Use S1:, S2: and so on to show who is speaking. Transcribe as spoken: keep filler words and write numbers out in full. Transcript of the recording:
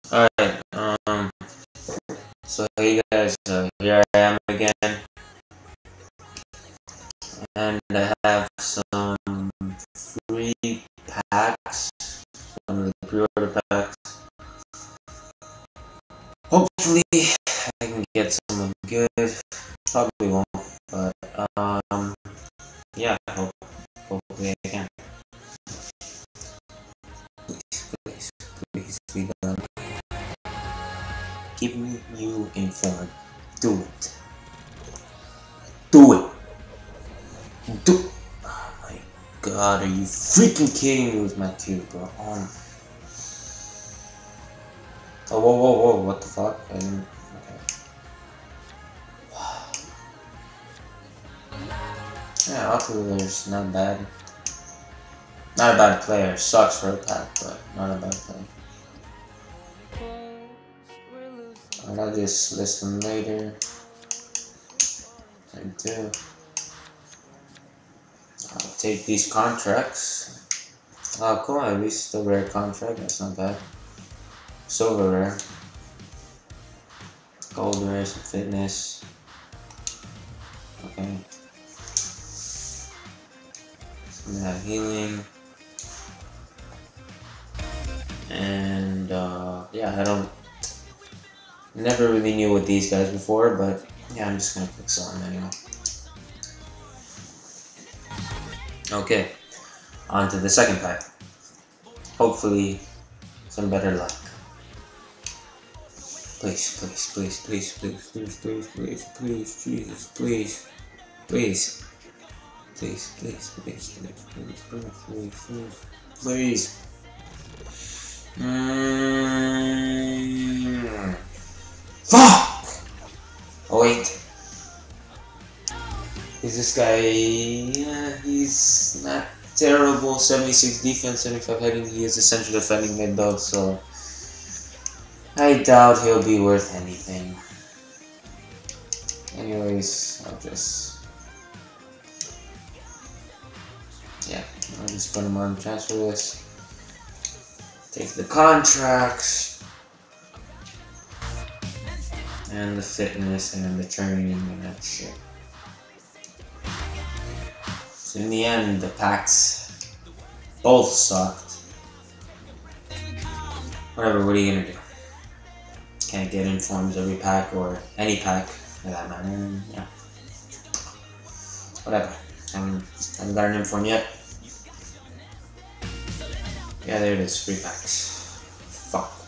S1: Alright, um, so hey guys, uh, here I am again, and I have some free packs, some of the pre-order packs. Hopefully, I can get someone good. Probably won't, but, um, yeah, hope, hopefully I can. Please, please, please be done. Keeping you informed. Do it. Do it. Do Oh my god, are you freaking kidding me with my cube, bro? Um, oh, whoa, whoa, whoa, what the fuck? I didn't. Okay. Yeah, Oculus, not bad. Not a bad player. Sucks for a pack, but not a bad player. And I'll just list them later. I do. I'll take these contracts. Oh, cool, at least a rare contract, that's not bad. Silver rare. Gold rare, some fitness. Okay. Some have healing. And, uh, yeah, I don't... Never really knew what these guys before, but, yeah, I'm just gonna pick some anyway. Okay. On to the second pack. Hopefully, some better luck. Please, please, please, please, please, please, please, please, please, Jesus, please, please, please, please, please, please, please, please, please, please. Mm. Fuck! Oh wait. Is this guy? Yeah, he's not terrible. seventy-six defense, seventy-five heading. He is essentially defending mid though, so I doubt he'll be worth anything. Anyways, I'll just yeah, I'll just put him on transfer list. Take the contracts and the fitness and the training and that shit. So in the end, the packs both sucked. Whatever, what are you gonna do? Can't get informs every pack or any pack for that matter. Yeah. Whatever. I haven't, haven't got an inform yet. Yeah, there it is. Free packs. Fuck.